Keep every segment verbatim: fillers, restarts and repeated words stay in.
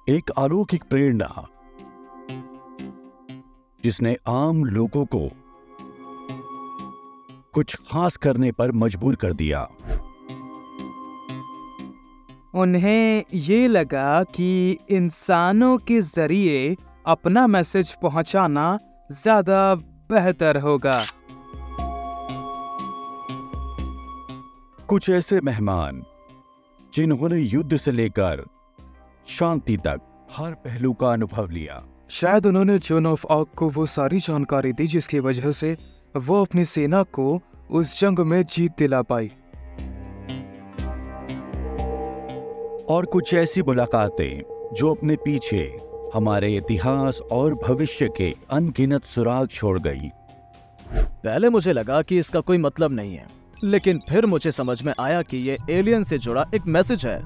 एक अलौकिक प्रेरणा जिसने आम लोगों को कुछ खास करने पर मजबूर कर दिया। उन्हें ये लगा कि इंसानों के जरिए अपना मैसेज पहुंचाना ज्यादा बेहतर होगा। कुछ ऐसे मेहमान जिन्होंने युद्ध से लेकर शांति तक हर पहलू का अनुभव लिया। शायद उन्होंने जोन ऑफ आर्क को वो सारी जानकारी दी जिसकी वजह से वो अपनी सेना को उस जंग में जीत दिला पाई। और कुछ ऐसी मुलाकातें जो अपने पीछे हमारे इतिहास और भविष्य के अनगिनत सुराग छोड़ गई। पहले मुझे लगा कि इसका कोई मतलब नहीं है, लेकिन फिर मुझे समझ में आया कि ये एलियन से जुड़ा एक मैसेज है।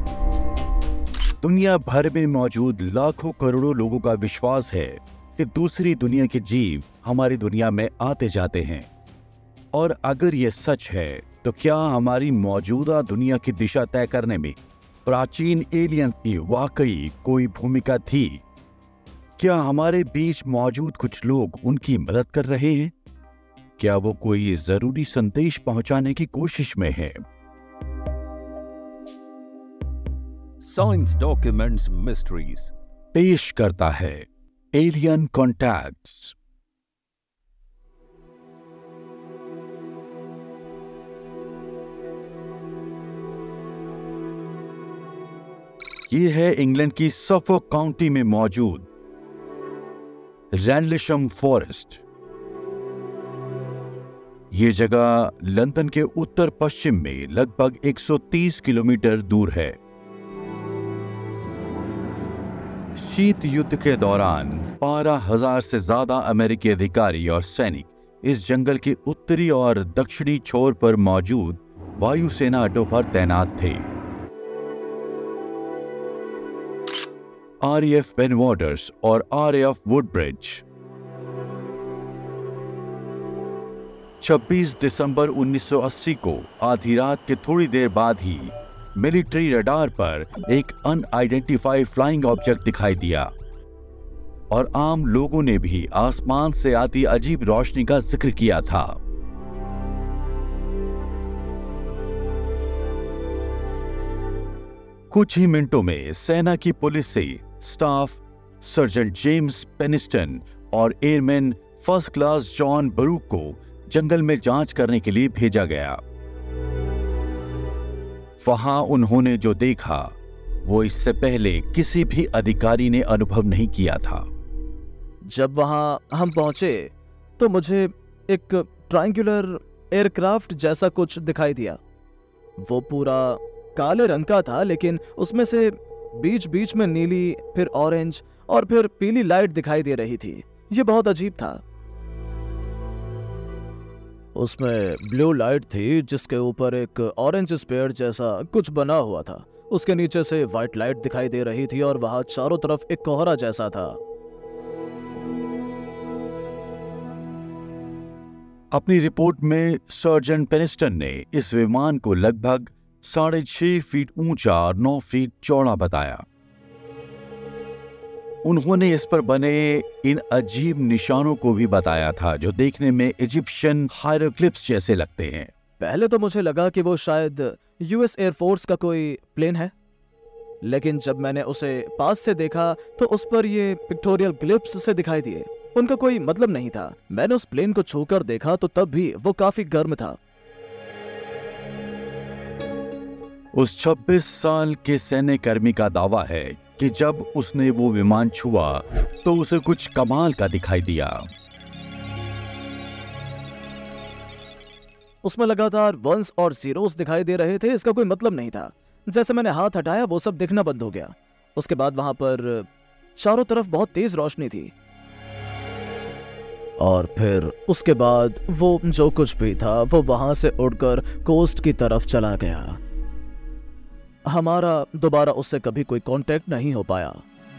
दुनिया भर में मौजूद लाखों करोड़ों लोगों का विश्वास है कि दूसरी दुनिया के जीव हमारी दुनिया में आते जाते हैं, और अगर ये सच है तो क्या हमारी मौजूदा दुनिया की दिशा तय करने में प्राचीन एलियन की वाकई कोई भूमिका थी? क्या हमारे बीच मौजूद कुछ लोग उनकी मदद कर रहे हैं? क्या वो कोई जरूरी संदेश पहुंचाने की कोशिश में है? साइंस डॉक्यूमेंट्स मिस्ट्रीज पेश करता है एलियन कॉन्टैक्ट्स। ये है इंग्लैंड की सफोक काउंटी में मौजूद रैंडलशम फॉरेस्ट। ये जगह लंदन के उत्तर पश्चिम में लगभग एक सौ तीस किलोमीटर दूर है। शीत युद्ध के दौरान बारह हजार से ज्यादा अमेरिकी अधिकारी और सैनिक इस जंगल के उत्तरी और दक्षिणी छोर पर मौजूद वायुसेना अड्डों पर तैनात थे। आरएएफ पेनवाटर्स और आरएएफ वुडब्रिज छब्बीस दिसंबर उन्नीस सौ अस्सी को आधी रात के थोड़ी देर बाद ही मिलिट्री रडार पर एक अनआइडेंटिफाइड फ्लाइंग ऑब्जेक्ट दिखाई दिया, और आम लोगों ने भी आसमान से आती अजीब रोशनी का जिक्र किया था। कुछ ही मिनटों में सेना की पुलिस से स्टाफ सर्जन जेम्स पेनिस्टन और airman first class John Burroughs को जंगल में जांच करने के लिए भेजा गया। वहां उन्होंने जो देखा वो इससे पहले किसी भी अधिकारी ने अनुभव नहीं किया था। जब वहां हम पहुंचे तो मुझे एक ट्रायंगुलर एयरक्राफ्ट जैसा कुछ दिखाई दिया। वो पूरा काले रंग का था, लेकिन उसमें से बीच बीच में नीली, फिर ऑरेंज और फिर पीली लाइट दिखाई दे रही थी। ये बहुत अजीब था। उसमें ब्लू लाइट थी जिसके ऊपर एक ऑरेंज स्पेयर जैसा कुछ बना हुआ था। उसके नीचे से व्हाइट लाइट दिखाई दे रही थी और वहां चारों तरफ एक कोहरा जैसा था। अपनी रिपोर्ट में सर्जन पेनिस्टन ने इस विमान को लगभग साढ़े छह फीट ऊंचा और नौ फीट चौड़ा बताया। उन्होंने इस पर बने इन अजीब निशानों को भी बताया था जो देखने में इजिप्शियन हायरोग्लिफ्स जैसे लगते हैं। पहले तो मुझे लगा कि वो शायद यूएस एयरफोर्स का कोई प्लेन है, लेकिन जब मैंने उसे पास से देखा तो उस पर ये पिक्टोरियल ग्लिफ्स से दिखाई दिए। उनका कोई मतलब नहीं था। मैंने उस प्लेन को छूकर देखा तो तब भी वो काफी गर्म था। उस छब्बीस साल के सैन्य कर्मी का दावा है कि जब उसने वो विमान छुआ तो उसे कुछ कमाल का दिखाई दिया। उसमें लगातार वंस और जीरोस दिखाई दे रहे थे। इसका कोई मतलब नहीं था। जैसे मैंने हाथ हटाया वो सब दिखना बंद हो गया। उसके बाद वहां पर चारों तरफ बहुत तेज रोशनी थी, और फिर उसके बाद वो जो कुछ भी था वो वहां से उड़कर कोस्ट की तरफ चला गया। हमारा दोबारा उससे कभी कोई कांटेक्ट नहीं हो पाया।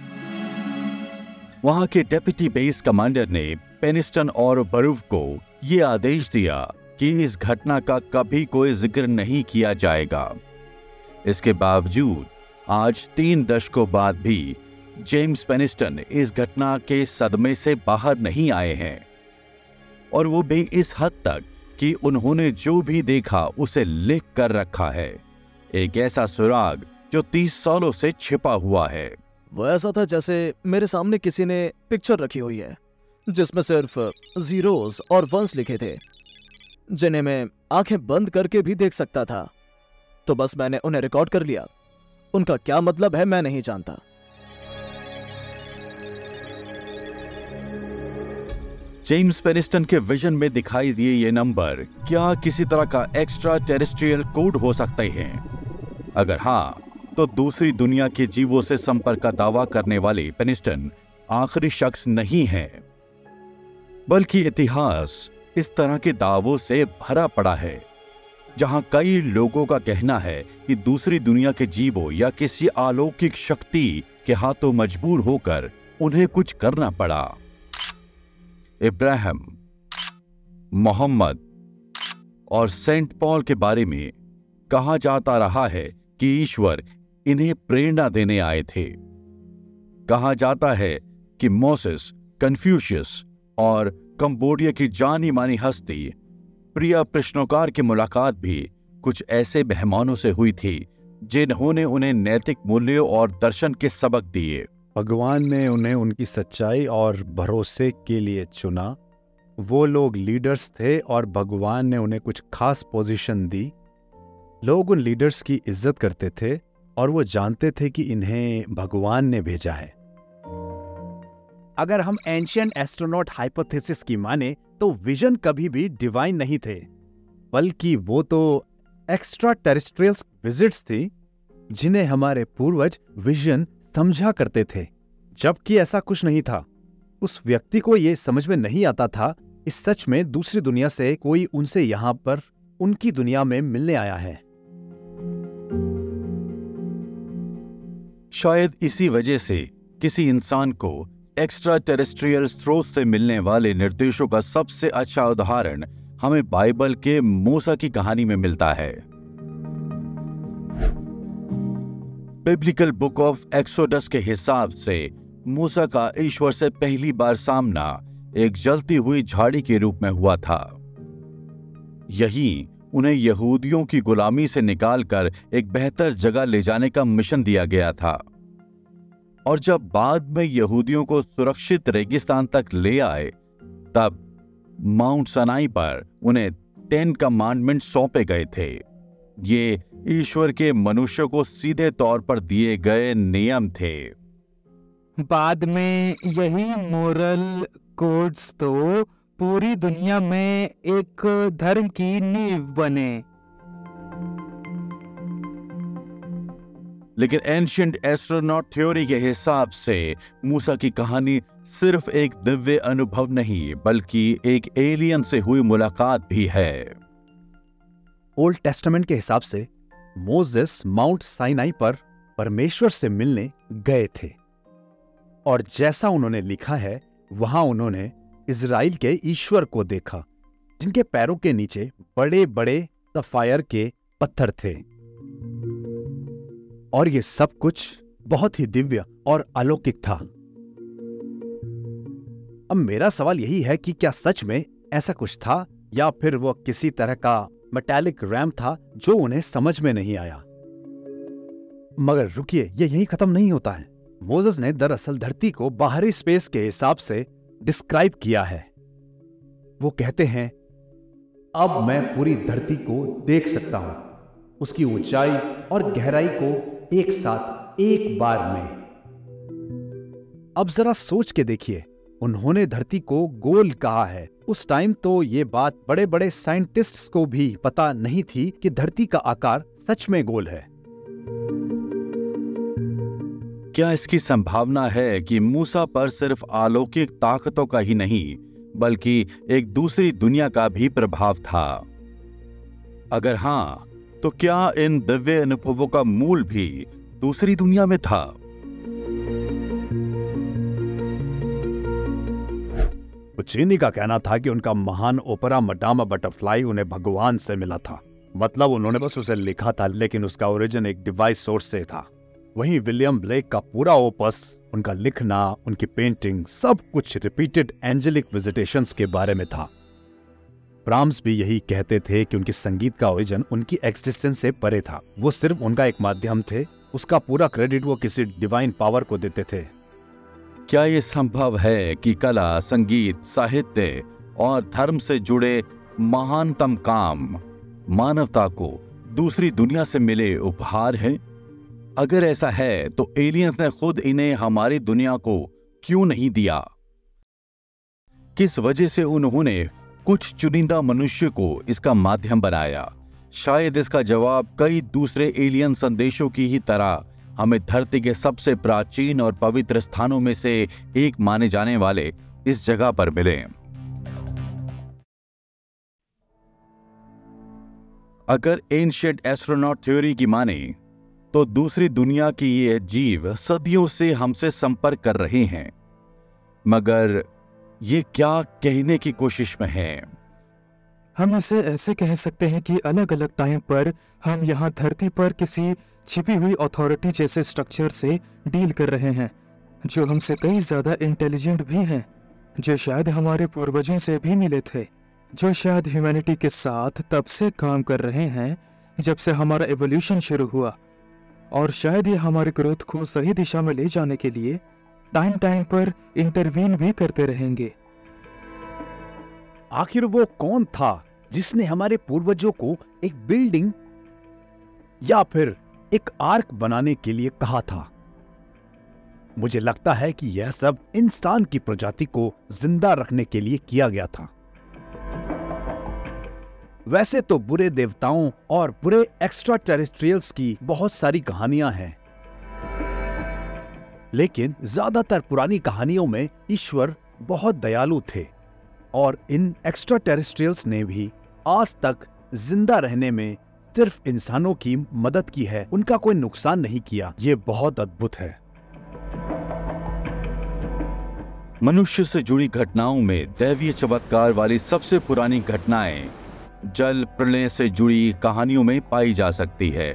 वहां के डेप्यूटी बेस कमांडर ने पेनिस्टन और बरूफ को यह आदेश दिया कि इस घटना का कभी कोई जिक्र नहीं किया जाएगा। इसके बावजूद आज तीन दशकों बाद भी जेम्स पेनिस्टन इस घटना के सदमे से बाहर नहीं आए हैं, और वो भी इस हद तक कि उन्होंने जो भी देखा उसे लिख कर रखा है, एक ऐसा सुराग जो तीस सालों से छिपा हुआ है। वो ऐसा था जैसे मेरे सामने किसी ने पिक्चर रखी हुई है जिसमें सिर्फ जीरोस और वंस लिखे थे, जिन्हें मैं आंखें बंद करके भी देख सकता था। तो बस मैंने उन्हें रिकॉर्ड कर लिया। उनका क्या मतलब है मैं नहीं जानता। जेम्स पेनिस्टन के विजन में दिखाई दिए ये नंबर क्या किसी तरह का एक्स्ट्रा टेरेस्ट्रियल कोड हो सकते हैं? अगर हाँ, तो दूसरी दुनिया के जीवों से संपर्क का दावा करने वाले पेनिस्टन आखिरी शख्स नहीं है, बल्कि इतिहास इस तरह के दावों से भरा पड़ा है, जहां कई लोगों का कहना है कि दूसरी दुनिया के जीवों या किसी अलौकिक शक्ति के हाथों मजबूर होकर उन्हें कुछ करना पड़ा। इब्राहिम, मोहम्मद और सेंट पॉल के बारे में कहा जाता रहा है कि ईश्वर इन्हें प्रेरणा देने आए थे। कहा जाता है कि मोसेस, कन्फ्यूशियस और कंबोडिया की जानी मानी हस्ती प्रिया प्रश्नोकार की मुलाकात भी कुछ ऐसे मेहमानों से हुई थी जिन्होंने उन्हें नैतिक मूल्यों और दर्शन के सबक दिए। भगवान ने उन्हें उनकी सच्चाई और भरोसे के लिए चुना। वो लोग लीडर्स थे और भगवान ने उन्हें कुछ खास पोजीशन दी। लोग उन लीडर्स की इज्जत करते थे और वो जानते थे कि इन्हें भगवान ने भेजा है। अगर हम एंशिएंट एस्ट्रोनॉट हाइपोथेसिस की माने तो विजन कभी भी डिवाइन नहीं थे, बल्कि वो तो एक्स्ट्रा टेरेस्ट्रियल्स विजिट्स थी जिन्हें हमारे पूर्वज विजन समझा करते थे, जबकि ऐसा कुछ नहीं था। उस व्यक्ति को यह समझ में नहीं आता था इस सच में दूसरी दुनिया से कोई उनसे यहां पर उनकी दुनिया में मिलने आया है। शायद इसी वजह से किसी इंसान को एक्स्ट्रा टेरेस्ट्रियल स्रोत से मिलने वाले निर्देशों का सबसे अच्छा उदाहरण हमें बाइबल के मूसा की कहानी में मिलता है। बिब्लिकल बुक ऑफ एक्सोडस के हिसाब से मूसा का ईश्वर से पहली बार सामना एक जलती हुई झाड़ी के रूप में हुआ था। यही उन्हें यहूदियों की गुलामी से निकालकर एक बेहतर जगह ले जाने का मिशन दिया गया था। और जब बाद में यहूदियों को सुरक्षित रेगिस्तान तक ले आए, तब माउंट सनाई पर उन्हें टेन कमांडमेंट सौंपे गए थे। ये ईश्वर के मनुष्य को सीधे तौर पर दिए गए नियम थे। बाद में यही मोरल कोड्स तो पूरी दुनिया में एक धर्म की नींव बने। लेकिन एंशिएंट एस्ट्रोनॉट थ्योरी के हिसाब से मूसा की कहानी सिर्फ एक दिव्य अनुभव नहीं, बल्कि एक एलियन से हुई मुलाकात भी है। ओल्ड टेस्टामेंट के हिसाब से मोसेस माउंट साइनाई पर परमेश्वर से मिलने गए थे, और जैसा उन्होंने लिखा है वहां उन्होंने इज़राइल के ईश्वर को देखा, जिनके पैरों के नीचे बड़े बड़े सफायर के पत्थर थे। और ये सब कुछ बहुत ही दिव्य और अलौकिक था। अब मेरा सवाल यही है कि क्या सच में ऐसा कुछ था, या फिर वो किसी तरह का मेटालिक रैम था जो उन्हें समझ में नहीं आया। मगर रुकिए, ये यहीं खत्म नहीं होता है। मोसेस ने दरअसल धरती को बाहरी स्पेस के हिसाब से डिस्क्राइब किया है। वो कहते हैं, अब मैं पूरी धरती को देख सकता हूं, उसकी ऊंचाई और गहराई को एक साथ एक बार में। अब जरा सोच के देखिए, उन्होंने धरती को गोल कहा है। उस टाइम तो ये बात बड़े बड़े साइंटिस्ट्स को भी पता नहीं थी कि धरती का आकार सच में गोल है। क्या इसकी संभावना है कि मूसा पर सिर्फ अलौकिक ताकतों का ही नहीं, बल्कि एक दूसरी दुनिया का भी प्रभाव था? अगर हां, तो क्या इन दिव्य अनुभवों का मूल भी दूसरी दुनिया में था? पुच्चिनी का कहना था कि उनका महान ओपेरा मडामा बटरफ्लाई उन्हें भगवान से मिला था। मतलब उन्होंने बस उसे लिखा था, लेकिन उसका ओरिजिन एक डिवाइस सोर्स से था। वहीं विलियम ब्लेक का पूरा ओपस, उनका लिखना, उनकी पेंटिंग, सब कुछ रिपीटेड एंजेलिक विजिटेशंस के बारे में था। ब्राह्म्स भी यही कहते थे कि उनके संगीत का ओरिजिन उनकी एक्सिस्टेंस से परे था। वो सिर्फ उनका एक माध्यम थे, उसका पूरा क्रेडिट वो किसी डिवाइन पावर को देते थे। क्या ये संभव है कि कला, संगीत, साहित्य और धर्म से जुड़े महानतम काम मानवता को दूसरी दुनिया से मिले उपहार हैं? अगर ऐसा है तो एलियंस ने खुद इन्हें हमारी दुनिया को क्यों नहीं दिया? किस वजह से उन्होंने कुछ चुनिंदा मनुष्य को इसका माध्यम बनाया? शायद इसका जवाब कई दूसरे एलियन संदेशों की ही तरह हमें धरती के सबसे प्राचीन और पवित्र स्थानों में से एक माने जाने वाले इस जगह पर मिले। अगर एंशिएंट एस्ट्रोनॉट थ्योरी की माने तो दूसरी दुनिया की ये जीव सदियों से हमसे संपर्क कर रहे हैं, मगर ये क्या कहने की कोशिश में हैं? हम इसे ऐसे कह सकते हैं कि अलग अलग टाइम पर हम यहाँ धरती पर किसी छिपी हुई अथॉरिटी जैसे स्ट्रक्चर से डील कर रहे हैं, जो हमसे कई ज्यादा इंटेलिजेंट भी हैं, जो शायद हमारे पूर्वजों से भी मिले थे, जो शायद ह्यूमैनिटी के साथ तब से काम कर रहे हैं जब से हमारा एवोल्यूशन शुरू हुआ, और शायद ये हमारे ग्रोथ को सही दिशा में ले जाने के लिए टाइम टाइम पर इंटरवीन भी करते रहेंगे। आखिर वो कौन था जिसने हमारे पूर्वजों को एक बिल्डिंग या फिर एक आर्क बनाने के लिए कहा था? मुझे लगता है कि यह सब इंसान की प्रजाति को जिंदा रखने के लिए किया गया था। वैसे तो बुरे देवताओं और बुरे एक्स्ट्रा टेरेस्ट्रियल्स की बहुत सारी कहानियां हैं, लेकिन ज्यादातर पुरानी कहानियों में ईश्वर बहुत दयालु थे और इन एक्स्ट्रा टेरेस्ट्रियल्स ने भी आज तक जिंदा रहने में सिर्फ इंसानों की मदद की है, उनका कोई नुकसान नहीं किया। ये बहुत अद्भुत है। मनुष्य से जुड़ी घटनाओं में दैवीय चमत्कार वाली सबसे पुरानी घटनाएं जल प्रलय से जुड़ी कहानियों में पाई जा सकती है।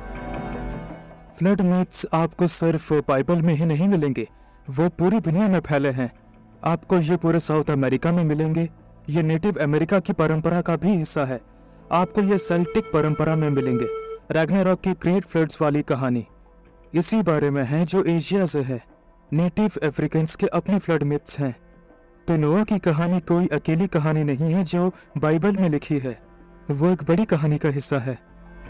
फ्लड मिथ्स आपको सिर्फ बाइबल में ही नहीं मिलेंगे, वो पूरी दुनिया में फैले हैं। आपको ये पूरे साउथ अमेरिका में मिलेंगे, ये नेटिव अमेरिका की परंपरा का भी हिस्सा है। आपको ये सेल्टिक परंपरा में मिलेंगे। रैग्नारॉक की ग्रेट फ्लड्स वाली कहानी इसी बारे में है जो एशिया से है। नेटिव अफ्रीकन्स के अपने फ्लड मिथ्स हैं। तो नोआ की कहानी कोई अकेली कहानी नहीं है जो बाइबल में लिखी है, वो एक बड़ी कहानी का हिस्सा है।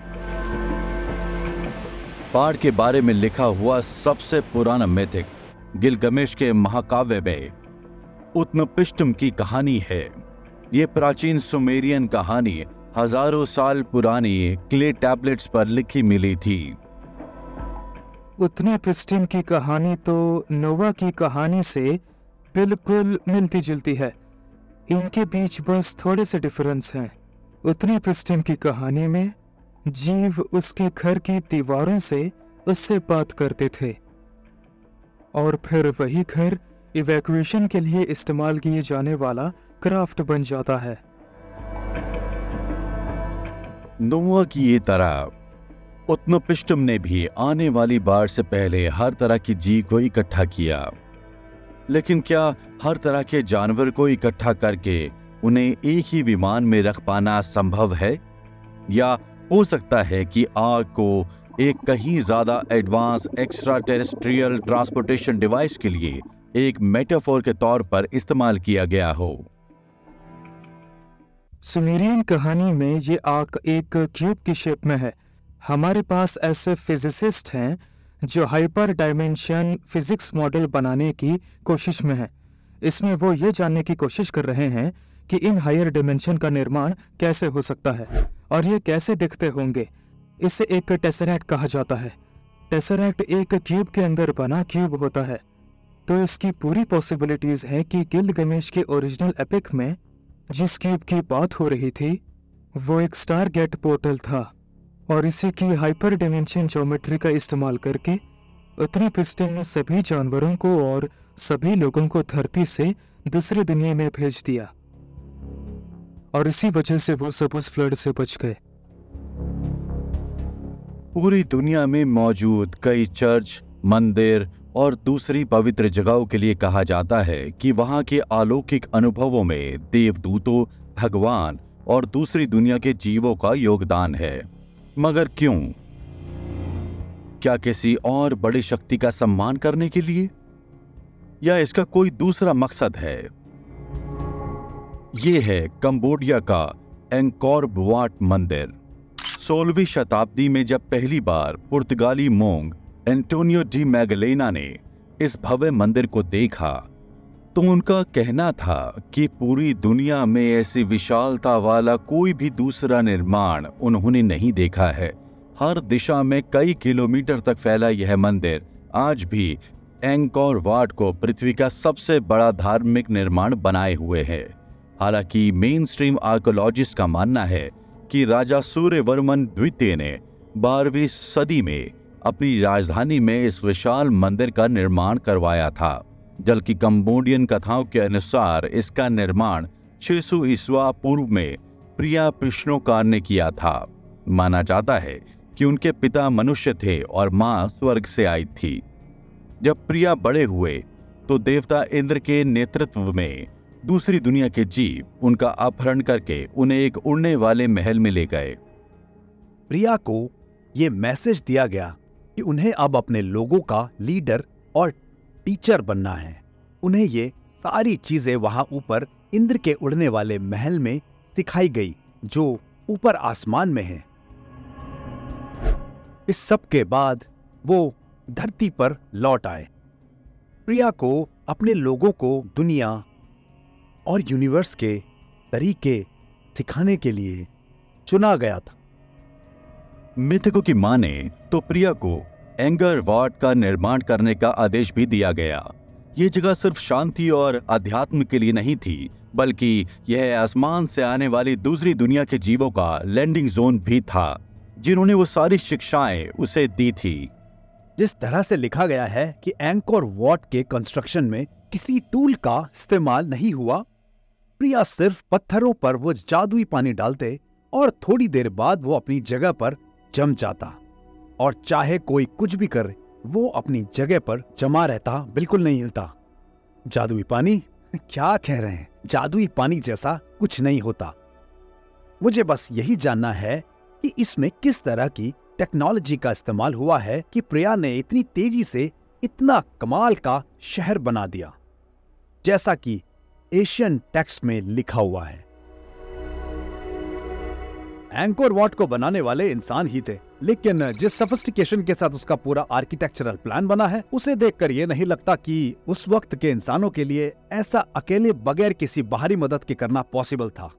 पहाड़ के बारे में लिखा हुआ सबसे पुराना मिथिक गिलगमेश के महाकाव्य में उत्नपिष्टम की कहानी है। ये प्राचीन सुमेरियन कहानी हजारों साल पुरानी क्ले टैबलेट्स पर लिखी मिली थी। उत्नपिष्टम की कहानी तो नोवा की कहानी से बिल्कुल मिलती जुलती है, इनके बीच बस थोड़े से डिफरेंस हैं। उत्नपिष्टम की कहानी में जीव उसके घर की दीवारों से उससे बात करते थे और फिर वही घर इवैक्यूएशन के लिए इस्तेमाल किए जाने वाला क्राफ्ट बन जाता है। नोआ की ये तरह उत्नपिष्टम ने भी आने वाली बाढ़ से पहले हर तरह की जीव को इकट्ठा किया, लेकिन क्या हर तरह के जानवर को इकट्ठा करके उन्हें एक ही विमान में रख पाना संभव है? या हो सकता है कि आग को एक कहीं ज्यादा advance extra terrestrial transportation device के लिए एक मेटाफोर के तौर पर इस्तेमाल किया गया हो? सुमेरियन कहानी में ये आर्क एक क्यूब की शेप में है। हमारे पास ऐसे फिजिसिस्ट हैं जो हाइपर डायमेंशन फिजिक्स मॉडल बनाने की कोशिश में हैं। इसमें वो ये जानने की कोशिश कर रहे हैं कि इन हायर डायमेंशन का निर्माण कैसे हो सकता है और ये कैसे दिखते होंगे। इसे एक टेसरैक्ट कहा जाता है। टेसरैक्ट एक क्यूब के अंदर बना क्यूब होता है, तो इसकी पूरी पॉसिबिलिटीज है कि गिलगमेश के ओरिजिनल एपिक में जिस क्यूब की बात हो रही थी वो एक स्टार गेट पोर्टल था और इसी की हाइपर डायमेंशन ज्योमेट्री का इस्तेमाल करके उत्नपिष्टम ने सभी जानवरों को और सभी लोगों को धरती से दूसरी दुनिया में भेज दिया और इसी वजह से वो सब उस फ्लड से बच गए। पूरी दुनिया में मौजूद कई चर्च, मंदिर और दूसरी पवित्र जगहों के लिए कहा जाता है कि वहां के अलौकिक अनुभवों में देवदूतों, भगवान और दूसरी दुनिया के जीवों का योगदान है। मगर क्यों? क्या किसी और बड़ी शक्ति का सम्मान करने के लिए, या इसका कोई दूसरा मकसद है? ये है कंबोडिया का एंकोर वाट मंदिर। सोलहवीं शताब्दी में जब पहली बार पुर्तगाली मोंग एंटोनियो डी मैगलेना ने इस भव्य मंदिर को देखा तो उनका कहना था कि पूरी दुनिया में ऐसी विशालता वाला कोई भी दूसरा निर्माण उन्होंने नहीं देखा है। हर दिशा में कई किलोमीटर तक फैला यह मंदिर आज भी एंकोर वाट को पृथ्वी का सबसे बड़ा धार्मिक निर्माण बनाए हुए है। हालांकि मेन स्ट्रीम आर्कोलॉजिस्ट का मानना है कि राजा सूर्यवर्मन द्वितीय ने बारहवीं सदी में अपनी राजधानी में इस विशाल मंदिर का निर्माण करवाया था, जबकि कंबोडियन कथाओं के अनुसार इसका निर्माण छह सौ ईस्वा पूर्व में प्रिया पिष्णोकार ने किया था। माना जाता है कि उनके पिता मनुष्य थे और मां स्वर्ग से आई थी। जब प्रिया बड़े हुए तो देवता इंद्र के नेतृत्व में दूसरी दुनिया के जीव उनका अपहरण करके उन्हें एक उड़ने वाले महल में ले गए। प्रिया को यह मैसेज दिया गया कि उन्हें अब अपने लोगों का लीडर और टीचर बनना है। उन्हें ये सारी चीजें वहां ऊपर इंद्र के उड़ने वाले महल में सिखाई गई जो ऊपर आसमान में है। इस सब के बाद वो धरती पर लौट आए। प्रिया को अपने लोगों को दुनिया और यूनिवर्स के तरीके सिखाने के लिए चुना गया था। मिथकों की माने तो प्रिया को एंगर वाट का निर्माण करने का आदेश भी दिया गया। ये जगह सिर्फ शांति और अध्यात्म के लिए नहीं थी, बल्कि यह आसमान से आने वाली दूसरी दुनिया के जीवों का लैंडिंग जोन भी था, जिन्होंने वो सारी शिक्षाएं उसे दी थी। जिस तरह से लिखा गया है कि एंकोर वाट के कंस्ट्रक्शन में किसी टूल का इस्तेमाल नहीं हुआ। प्रिया सिर्फ पत्थरों पर वो जादुई पानी डालते और थोड़ी देर बाद वो अपनी जगह पर जम जाता, और चाहे कोई कुछ भी करे वो अपनी जगह पर जमा रहता, बिल्कुल नहीं हिलता। जादुई पानी? क्या कह रहे हैं, जादुई पानी जैसा कुछ नहीं होता। मुझे बस यही जानना है कि इसमें किस तरह की टेक्नोलॉजी का इस्तेमाल हुआ है कि प्रिया ने इतनी तेजी से इतना कमाल का शहर बना दिया, जैसा कि एशियन टेक्स्ट में लिखा हुआ है। एंकोर वाट को बनाने वाले इंसान ही थे, लेकिन जिस सोफिस्टिकेशन के साथ उसका पूरा आर्किटेक्चरल प्लान बना है, उसे देखकर यह नहीं लगता कि उस वक्त के इंसानों के लिए ऐसा अकेले बगैर किसी बाहरी मदद के करना पॉसिबल था।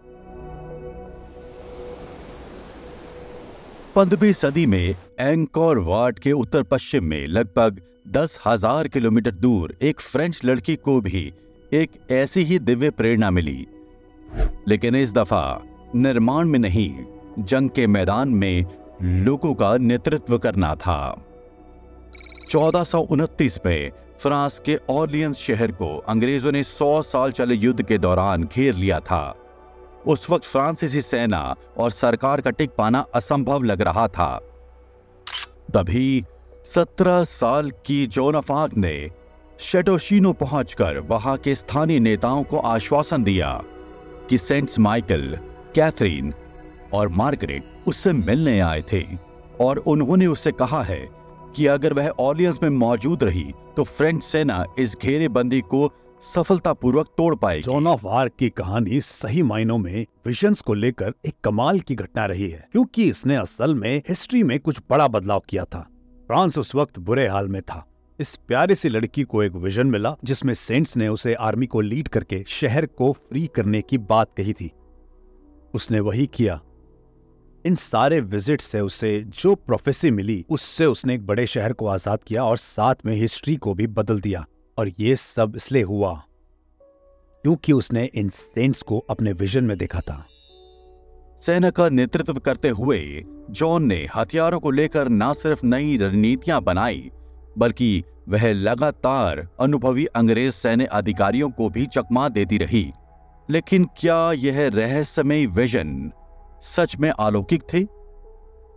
पंद्रहवीं सदी में एंकोर वाट के उत्तर पश्चिम में लगभग दस हजार किलोमीटर दूर एक फ्रेंच लड़की को भी एक ऐसी ही दिव्य प्रेरणा मिली, लेकिन इस दफा निर्माण में नहीं, जंग के मैदान में लोगों का नेतृत्व करना था। चौदह सौ उनतीस में फ्रांस के ऑर्लियंस शहर को अंग्रेजों ने सौ साल चले युद्ध के दौरान घेर लिया था। उस वक्त फ्रांसीसी सेना और सरकार का टिक पाना असंभव लग रहा था। तभी सत्रह साल की जोन ऑफ आर्क ने शेटोशिनो पहुंचकर वहां के स्थानीय नेताओं को आश्वासन दिया कि सेंट माइकल, कैथरीन और मार्गरेट उससे मिलने आए थे, और उन्होंने उससे कहा है कि अगर वह ऑर्लियंस में मौजूद रही तो फ्रेंच सेना इस घेरेबंदी को सफलतापूर्वक तोड़ पाएगी। जॉन ऑफ आर्क की कहानी सही मायनों में विजन्स को लेकर एक कमाल की घटना रही है, क्योंकि इसने असल में हिस्ट्री में कुछ बड़ा बदलाव किया था। फ्रांस उस वक्त बुरे हाल में था। इस प्यारी सी लड़की को एक विजन मिला जिसमें सेंट्स ने उसे आर्मी को लीड करके शहर को फ्री करने की बात कही थी। उसने वही किया। इन सारे विजिट से उसे जो प्रोफेसी मिली उससे उसने एक बड़े शहर को आजाद किया और साथ में हिस्ट्री को भी बदल दिया। और ये सब इसलिए हुआ क्योंकि उसने इन सेंट्स को अपने विजन में देखा था। सेना का नेतृत्व करते हुए जॉन ने हथियारों को लेकर न सिर्फ नई रणनीतियां बनाई, बल्कि वह लगातार अनुभवी अंग्रेज सैन्य अधिकारियों को भी चकमा देती रही। लेकिन क्या यह रहस्यमय विजन सच में अलौकिक थे,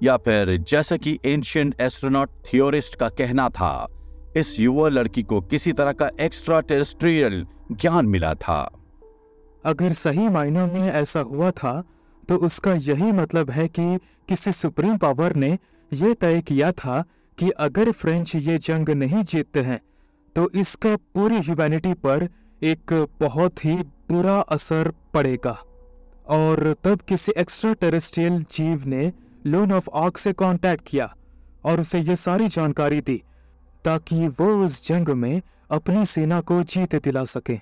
या फिर जैसा कि एंशिएंट एस्ट्रोनॉट थियोरिस्ट का कहना था, इस युवा लड़की को किसी तरह का एक्स्ट्रा टेरेस्ट्रियल ज्ञान मिला था। अगर सही मायनों में ऐसा हुआ था तो उसका यही मतलब है कि किसी सुप्रीम पावर ने यह तय किया था कि अगर फ्रेंच ये जंग नहीं जीतते हैं तो इसका पूरी ह्यूमैनिटी पर एक बहुत ही बुरा असर पड़ेगा। और तब किसी एक्स्ट्रा टेरेस्ट्रियल जीव ने लोन ऑफ आर्क से कांटेक्ट किया और उसे ये सारी जानकारी दी ताकि वो उस जंग में अपनी सेना को जीत दिला सके।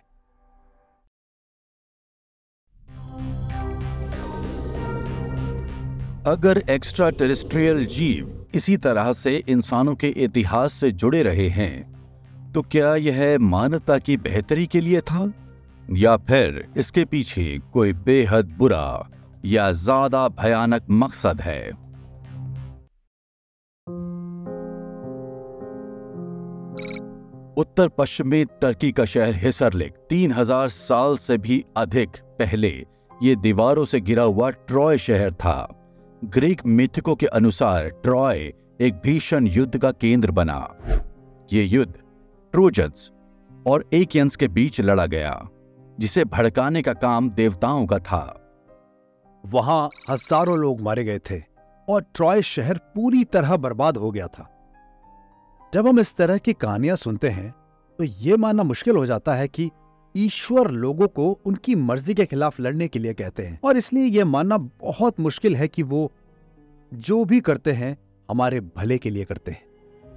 अगर एक्स्ट्रा टेरेस्ट्रियल जीव इसी तरह से इंसानों के इतिहास से जुड़े रहे हैं तो क्या यह मानवता की बेहतरी के लिए था, या फिर इसके पीछे कोई बेहद बुरा या ज्यादा भयानक मकसद है? उत्तर पश्चिमी टर्की का शहर हिसरलिक तीन हजार साल से भी अधिक पहले ये दीवारों से घिरा हुआ ट्रॉय शहर था। ग्रीक मिथकों के अनुसार ट्रॉय एक भीषण युद्ध का केंद्र बना। ये युद्ध ट्रोजन्स और एकियंस के बीच लड़ा गया, जिसे भड़काने का काम देवताओं का था। वहां हजारों लोग मारे गए थे और ट्रॉय शहर पूरी तरह बर्बाद हो गया था। जब हम इस तरह की कहानियां सुनते हैं तो यह मानना मुश्किल हो जाता है कि ईश्वर लोगों को उनकी मर्जी के खिलाफ लड़ने के लिए कहते हैं, और इसलिए यह मानना बहुत मुश्किल है कि वो जो भी करते हैं हमारे भले के लिए करते हैं।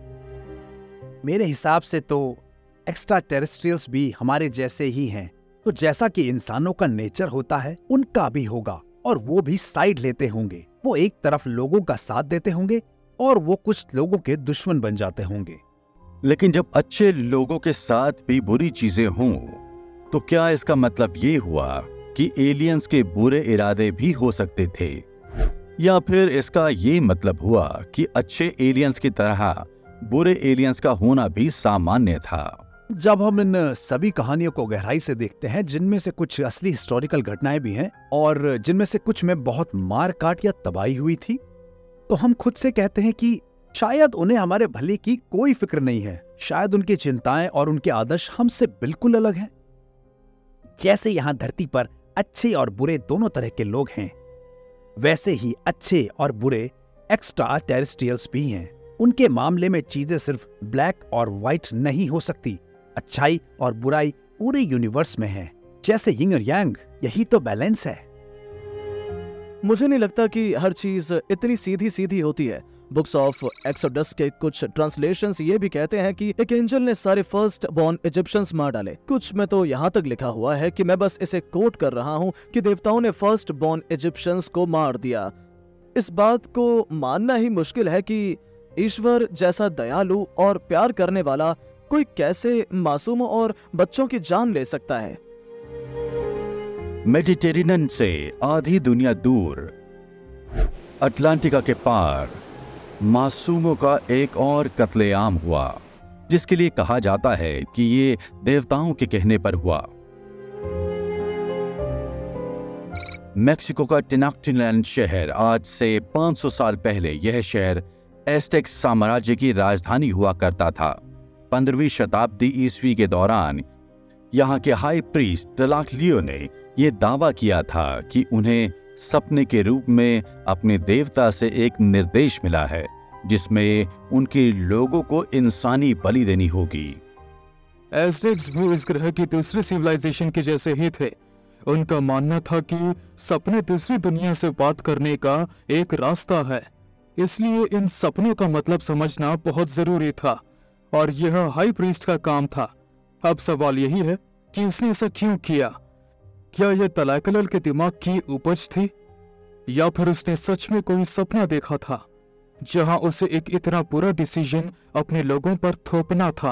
मेरे हिसाब से तो एक्स्ट्रा टेरेस्ट्रियल्स भी हमारे जैसे ही हैं, तो जैसा कि इंसानों का नेचर होता है उनका भी होगा, और वो भी साइड लेते होंगे। वो एक तरफ लोगों का साथ देते होंगे और वो कुछ लोगों के दुश्मन बन जाते होंगे। लेकिन जब अच्छे लोगों के साथ भी बुरी चीजें हों तो क्या इसका मतलब ये हुआ कि एलियंस के बुरे इरादे भी हो सकते थे, या फिर इसका ये मतलब हुआ कि अच्छे एलियंस की तरह बुरे एलियंस का होना भी सामान्य था? जब हम इन सभी कहानियों को गहराई से देखते हैं, जिनमें से कुछ असली हिस्टोरिकल घटनाएं भी हैं और जिनमें से कुछ में बहुत मार काट या तबाही हुई थी, तो हम खुद से कहते हैं कि शायद उन्हें हमारे भले की कोई फिक्र नहीं है। शायद उनकी चिंताएं और उनके आदर्श हमसे बिल्कुल अलग हैं। जैसे यहां धरती पर अच्छे और बुरे दोनों तरह के लोग हैं, वैसे ही अच्छे और बुरे एक्स्ट्रा टेरेस्ट्रियल्स भी हैं। उनके मामले में चीजें सिर्फ ब्लैक और व्हाइट नहीं हो सकती। अच्छाई और बुराई पूरे यूनिवर्स में है, जैसे यिंग और यांग। यही तो बैलेंस है। मुझे नहीं लगता कि हर चीज इतनी सीधी सीधी होती है। बुक्स ऑफ एक्सोडस के कुछ ट्रांसलेशंस ये भी कहते हैं कि एक एंजल ने सारे फर्स्ट बॉर्न इजिप्शियंस मार डाले। कुछ में तो यहाँ तक लिखा हुआ है कि मैं बस इसे कोट कर रहा हूँ कि देवताओं ने फर्स्ट बॉर्न इजिप्शियंस को मार दिया। इस बात को मानना ही मुश्किल है कि ईश्वर जैसा दयालु और प्यार करने वाला कोई कैसे मासूमों और बच्चों की जान ले सकता है। मेडिटेरेनियन से आधी दुनिया दूर अटलांटिका के पार मासूमों का एक और कत्लेआम हुआ, जिसके लिए कहा जाता है कि ये देवताओं के कहने पर हुआ। मेक्सिको का टेनोक्टिनलन शहर आज से पाँच सौ साल पहले यह शहर एस्टेक साम्राज्य की राजधानी हुआ करता था। पंद्रहवीं शताब्दी ईस्वी के दौरान यहाँ के हाई प्रीस्ट tlaloc ने यह दावा किया था कि उन्हें सपने के रूप में अपने देवता से एक निर्देश मिला है, जिसमें उनके लोगों को इंसानी बलि देनी होगी। एज़टेक्स भी इस ग्रह की दूसरी सिविलाइजेशन के जैसे ही थे। उनका मानना था कि सपने दूसरी दुनिया से बात करने का एक रास्ता है, इसलिए इन सपनों का मतलब समझना बहुत जरूरी था, और यह हाई प्रीस्ट का काम था। अब सवाल यही है कि उसने ऐसा क्यों किया। क्या यह तलाकलल के दिमाग की उपज थी, या फिर उसने सच में कोई सपना देखा था जहां उसे एक इतना बुरा डिसीजन अपने लोगों पर थोपना था।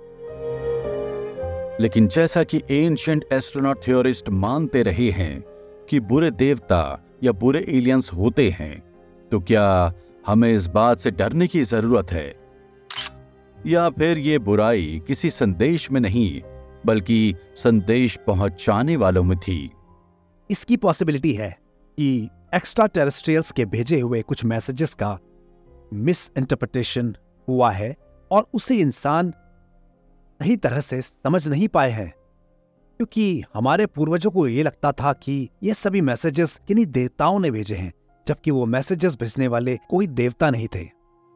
लेकिन जैसा कि एंशिएंट एस्ट्रोनॉट थ्योरिस्ट मानते रहे हैं कि बुरे देवता या बुरे एलियंस होते हैं, तो क्या हमें इस बात से डरने की जरूरत है, या फिर ये बुराई किसी संदेश में नहीं बल्कि संदेश पहुंचाने वालों में थी? इसकी पॉसिबिलिटी है कि एक्स्ट्रा टेरेस्ट्रियल्स के भेजे हुए कुछ मैसेजेस का मिस इंटरप्रिटेशन हुआ है और उसे इंसान सही तरह से समझ नहीं पाए हैं, क्योंकि हमारे पूर्वजों को यह लगता था कि ये सभी मैसेजेस किन्हीं देवताओं ने भेजे हैं, जबकि वो मैसेजेस भेजने वाले कोई देवता नहीं थे।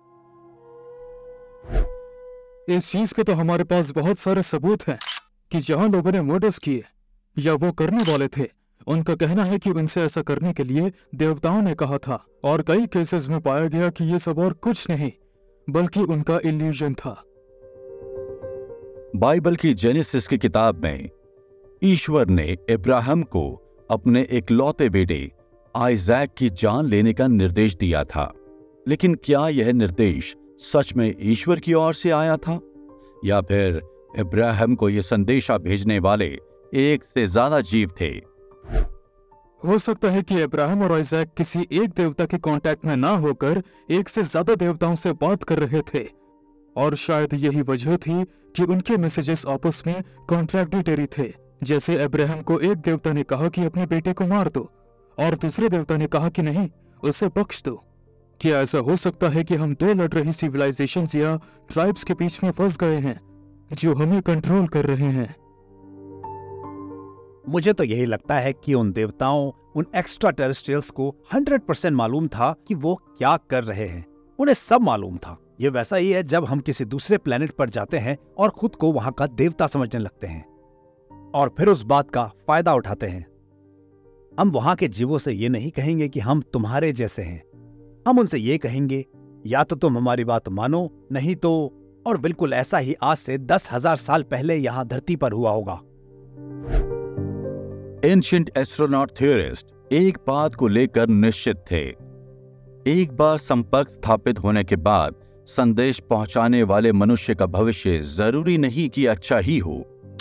इस चीज के तो हमारे पास बहुत सारे सबूत हैं कि जहां लोगों ने मर्डर्स किए या वो करने वाले थे, उनका कहना है कि उनसे ऐसा करने के लिए देवताओं ने कहा था, और कई केसेस में पाया गया कि ये सब और कुछ नहीं बल्कि उनका इल्यूजन था। बाइबल की जेनेसिस की किताब में ईश्वर ने इब्राहिम को अपने इकलौते बेटे आइजैक की जान लेने का निर्देश दिया था, लेकिन क्या यह निर्देश सच में ईश्वर की ओर से आया था, या फिर इब्राहिम को यह संदेशा भेजने वाले एक से ज्यादा जीव थे? हो सकता है कि इब्राहिम और आइजैक किसी एक देवता के कांटेक्ट में ना होकर एक से ज्यादा देवताओं से बात कर रहे थे, और शायद यही वजह थी कि उनके मैसेजेस आपस में कॉन्ट्रैडिक्टरी थे। जैसे इब्राहिम को एक देवता ने कहा कि अपने बेटे को मार दो, और दूसरे देवता ने कहा कि नहीं, उसे बख्श दो। क्या ऐसा हो सकता है कि हम दो लड़ रही सिविलाइजेशंस या ट्राइब्स के बीच में फंस गए हैं जो हमें कंट्रोल कर रहे हैं? मुझे तो यही लगता है कि उन देवताओं, उन एक्स्ट्रा टेरेस्ट्रियल्स को हंड्रेड परसेंट मालूम था कि वो क्या कर रहे हैं। उन्हें सब मालूम था। ये वैसा ही है जब हम किसी दूसरे प्लेनेट पर जाते हैं और खुद को वहां का देवता समझने लगते हैं और फिर उस बात का फायदा उठाते हैं। हम वहां के जीवों से ये नहीं कहेंगे कि हम तुम्हारे जैसे हैं। हम उनसे ये कहेंगे या तो तुम हमारी बात मानो, नहीं तो। और बिल्कुल ऐसा ही आज से दस हजार साल पहले यहां धरती पर हुआ होगा। एंशिएंट एस्ट्रोनॉट थ्योरिस्ट एक बात को लेकर निश्चित थे। एक बार संपर्क स्थापित होने के बाद संदेश पहुंचाने वाले मनुष्य का भविष्य जरूरी नहीं कि अच्छा ही हो।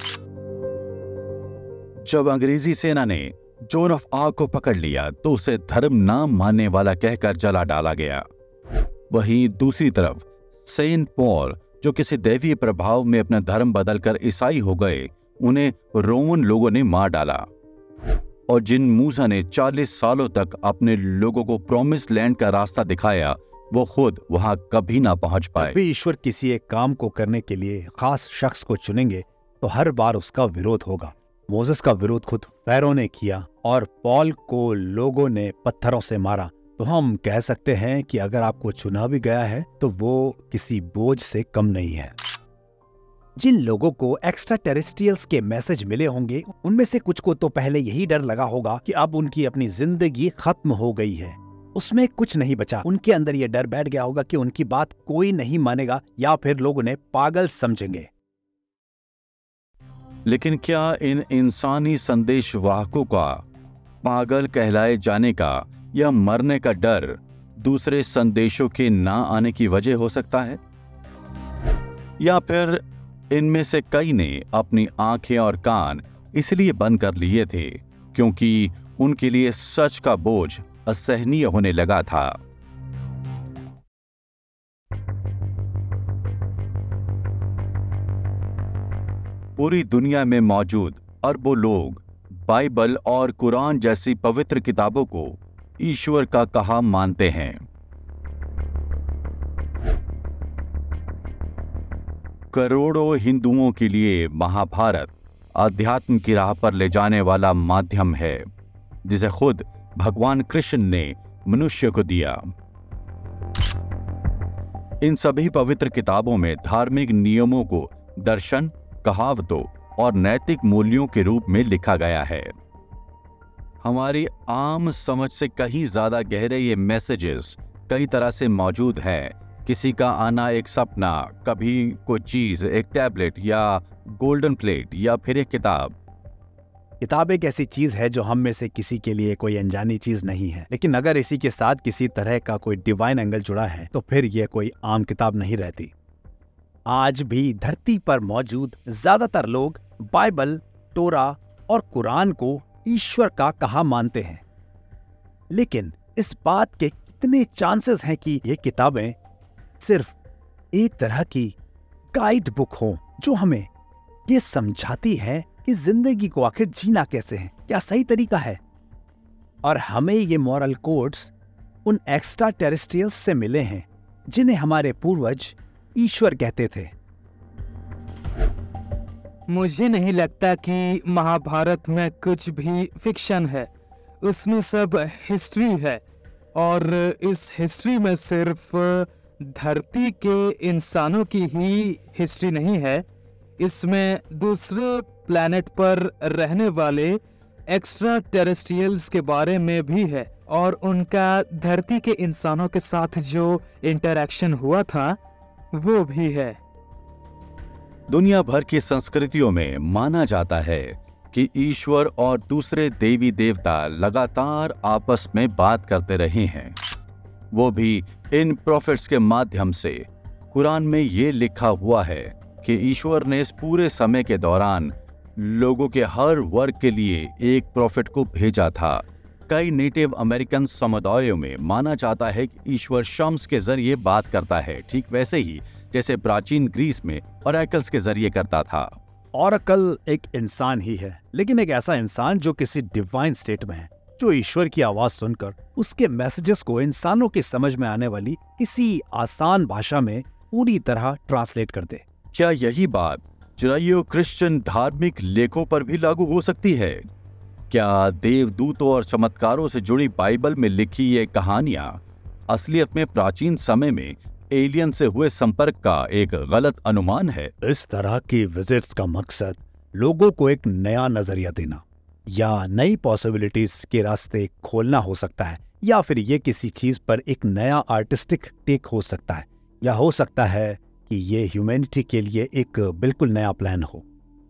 जब अंग्रेजी सेना ने जोन ऑफ आर्क को पकड़ लिया तो उसे धर्म ना मानने वाला कहकर जला डाला गया। वहीं दूसरी तरफ सेंट पॉल, जो किसी दैवीय प्रभाव में अपना धर्म बदलकर ईसाई हो गए, उन्हें रोमन लोगों ने मार डाला। और जिन मूसा ने चालीस सालों तक अपने लोगों को प्रॉमिस लैंड का रास्ता दिखाया, वो खुद वहां कभी ना पहुंच पाए। जब भी ईश्वर किसी एक काम को करने के लिए खास शख्स को चुनेंगे तो हर बार उसका विरोध होगा। मोसेस का विरोध खुद फैरो ने किया और पॉल को लोगों ने पत्थरों से मारा। तो हम कह सकते हैं कि अगर आपको चुना भी गया है तो वो किसी बोझ से कम नहीं है। जिन लोगों को एक्स्ट्रा टेरेस्ट्रियल्स के मैसेज मिले होंगे, उनमें से कुछ को तो पहले यही डर लगा होगा कि अब उनकी अपनी जिंदगी खत्म हो गई है, उसमें कुछ नहीं बचा। उनके अंदर यह डर बैठ गया होगा कि उनकी बात कोई नहीं मानेगा या फिर लोग उन्हें पागल समझेंगे। लेकिन क्या इन इंसानी संदेशवाहकों का पागल कहलाए जाने का या मरने का डर दूसरे संदेशों के ना आने की वजह हो सकता है? या फिर इनमें से कई ने अपनी आंखें और कान इसलिए बंद कर लिए थे क्योंकि उनके लिए सच का बोझ असहनीय होने लगा था? पूरी दुनिया में मौजूद अरबों लोग बाइबल और कुरान जैसी पवित्र किताबों को ईश्वर का कहा मानते हैं। करोड़ों हिंदुओं के लिए महाभारत अध्यात्म की राह पर ले जाने वाला माध्यम है, जिसे खुद भगवान कृष्ण ने मनुष्य को दिया। इन सभी पवित्र किताबों में धार्मिक नियमों को दर्शन, कहावतों और नैतिक मूल्यों के रूप में लिखा गया है। हमारी आम समझ से कहीं ज्यादा गहरे ये मैसेजेस कई तरह से मौजूद हैं। किसी का आना एक सपना, कभी कोई चीज, एक टैबलेट या गोल्डन प्लेट, या फिर एक किताब। किताब एक ऐसी चीज है जो हम में से किसी के लिए कोई अनजानी चीज नहीं है, लेकिन अगर इसी के साथ किसी तरह का कोई डिवाइन एंगल जुड़ा है तो फिर यह कोई आम किताब नहीं रहती। आज भी धरती पर मौजूद ज्यादातर लोग बाइबल, टोरा और कुरान को ईश्वर का कहा मानते हैं, लेकिन इस बात के कितने चांसेस हैं कि ये किताबें सिर्फ एक तरह की गाइड बुक हो जो हमें ये समझाती है कि जिंदगी को आखिर जीना कैसे है, क्या सही तरीका है? और हमें ये मॉरल कोड्स उन एक्स्ट्रा टेरेस्ट्रियल्स से मिले हैं जिन्हें हमारे पूर्वज ईश्वर कहते थे। मुझे नहीं लगता कि महाभारत में कुछ भी फिक्शन है, उसमें सब हिस्ट्री है, और इस हिस्ट्री में सिर्फ धरती के इंसानों की ही हिस्ट्री नहीं है, इसमें दूसरे प्लैनेट पर रहने वाले एक्स्ट्रा टेरेस्ट्रियल्स के बारे में भी है, और उनका धरती के इंसानों के साथ जो इंटरैक्शन हुआ था वो भी है। दुनिया भर की संस्कृतियों में माना जाता है कि ईश्वर और दूसरे देवी देवता लगातार आपस में बात करते रहे हैं, वो भी इन प्रोफेट्स के माध्यम से। कुरान में ये लिखा हुआ है कि ईश्वर ने इस पूरे समय के दौरान लोगों के हर वर्ग के लिए एक प्रोफेट को भेजा था। कई नेटिव अमेरिकन समुदायों में माना जाता है कि ईश्वर शम्स के जरिए बात करता है, ठीक वैसे ही जैसे प्राचीन ग्रीस में ऑरेकल्स के जरिए करता था। ऑरेकल एक इंसान ही है, लेकिन एक ऐसा इंसान जो किसी डिवाइन स्टेट में है, जो ईश्वर की आवाज सुनकर उसके मैसेजेस को इंसानों की समझ में आने वाली किसी आसान भाषा में पूरी तरह ट्रांसलेट कर दे। क्या यही बात जुडाइयो क्रिश्चियन धार्मिक लेखों पर भी लागू हो सकती है? क्या देवदूतों और चमत्कारों से जुड़ी बाइबल में लिखी ये कहानियां असलियत में प्राचीन समय में एलियन से हुए संपर्क का एक गलत अनुमान है? इस तरह की विजिट्स का मकसद लोगों को एक नया नजरिया देना या नई पॉसिबिलिटीज के रास्ते खोलना हो सकता है, या फिर ये किसी चीज पर एक नया आर्टिस्टिक टेक हो सकता है, या हो सकता है कि ये ह्यूमैनिटी के लिए एक बिल्कुल नया प्लान हो।